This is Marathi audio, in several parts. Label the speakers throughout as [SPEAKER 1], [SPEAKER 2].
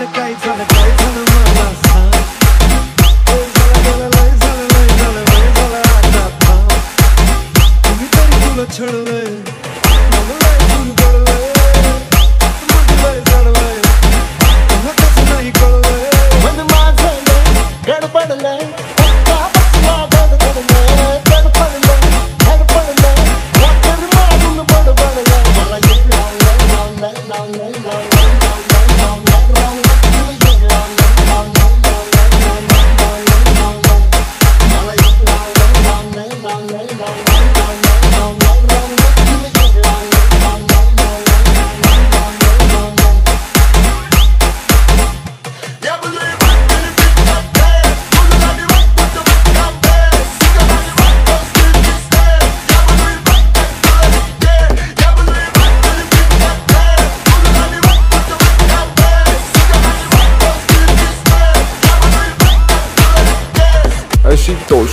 [SPEAKER 1] काय झालं मला सांग. लय झालं आता थांब. तुम्ही तरी तुला छळलंय, मला लय तुरगळलंय, मग लय जडलंय, तुला कसं नाही कळलंय.
[SPEAKER 2] मन माझं लय गडबडलंय, पक्का बसला गडगडलंय, गडबडलंय गडबडलंय, वाटर मारून बडबडलंय. मला येत लावलंय लावलंय
[SPEAKER 3] Asitosh.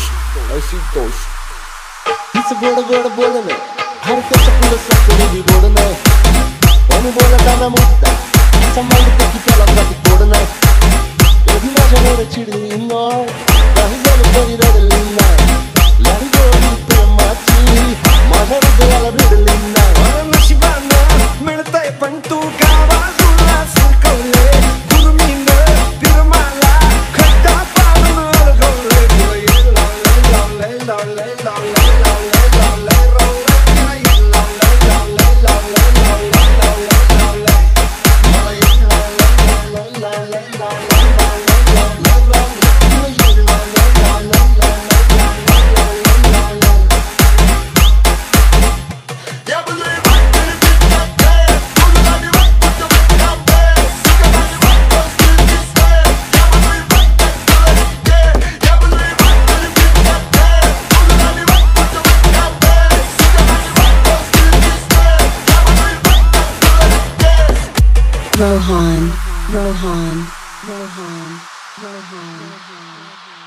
[SPEAKER 2] हिच गोड गोड बोलणं हर त्याचं पुढं साखळी बी गोड नाही. पण बोलताना मुद्दा असा मांडतो की त्याला कधी गोड नाही. कधी माझ्यावर चिडली नाही, काही झालं तरी रडली नाही. लाडी गोडी प्रेमाची माझ्या हृदयाला भिडली नाही.
[SPEAKER 1] मला नशिबानं मिळतंय पण तू का बाजूला सरकवले. गुरमीनं फिरमाला खड्डा पाडून अडकवले. तुला येड लावलंय लावलंय लावलंय लावलंय लावलंय लावलंय लावलंय लावलंय लावलंय लावलंय लावलंय.
[SPEAKER 2] मला येत लावलंय लावलंय
[SPEAKER 4] Rohan.